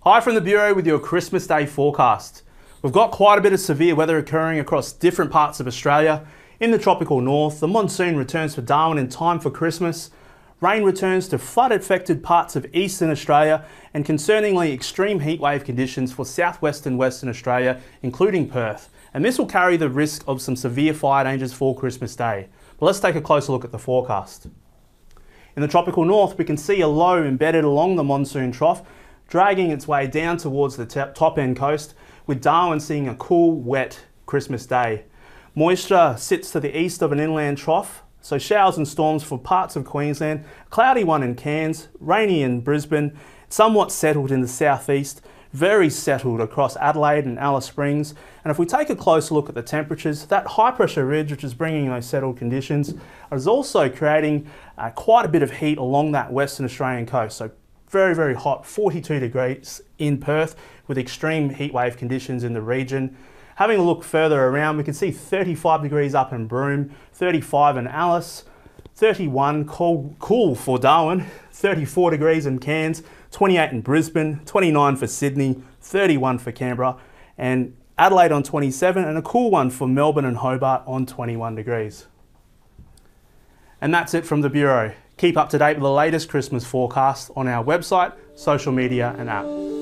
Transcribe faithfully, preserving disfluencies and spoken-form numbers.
Hi from the Bureau with your Christmas Day forecast. We've got quite a bit of severe weather occurring across different parts of Australia. In the tropical north, the monsoon returns for Darwin in time for Christmas. Rain returns to flood-affected parts of eastern Australia, and concerningly extreme heatwave conditions for southwestern Western Australia, including Perth. And this will carry the risk of some severe fire dangers for Christmas Day. But let's take a closer look at the forecast. In the tropical north, we can see a low embedded along the monsoon trough, dragging its way down towards the top end coast, with Darwin seeing a cool, wet Christmas Day. Moisture sits to the east of an inland trough, so showers and storms for parts of Queensland, a cloudy one in Cairns, rainy in Brisbane, somewhat settled in the southeast, very settled across Adelaide and Alice Springs. And if we take a closer look at the temperatures, that high pressure ridge, which is bringing those settled conditions, is also creating uh, quite a bit of heat along that Western Australian coast. So very, very hot, forty-two degrees in Perth, with extreme heat wave conditions in the region. Having a look further around, we can see thirty-five degrees up in Broome, thirty-five in Alice, thirty-one cool, cool for Darwin, thirty-four degrees in Cairns, twenty-eight in Brisbane, twenty-nine for Sydney, thirty-one for Canberra, and Adelaide on twenty-seven, and a cool one for Melbourne and Hobart on twenty-one degrees. And that's it from the Bureau. Keep up to date with the latest Christmas forecast on our website, social media and app.